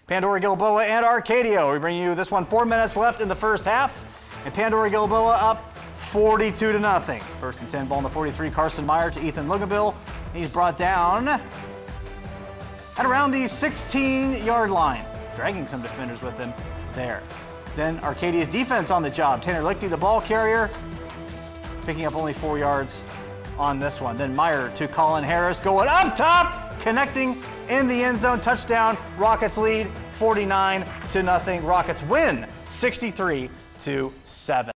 Pandora-Gilboa and Arcadia. We bring you this one 4 minutes left in the first half. And Pandora-Gilboa up 42-0. First and 10 ball in the 43. Carson Meyer to Ethan Lugabill. He's brought down at around the 16-yard line, dragging some defenders with him there. Then Arcadia's defense on the job. Tanner Lichty, the ball carrier, picking up only 4 yards on this one. Then Meyer to Colin Harris, going up top, connecting in the end zone. Touchdown. Rockets lead 49-0. Rockets win 63-7.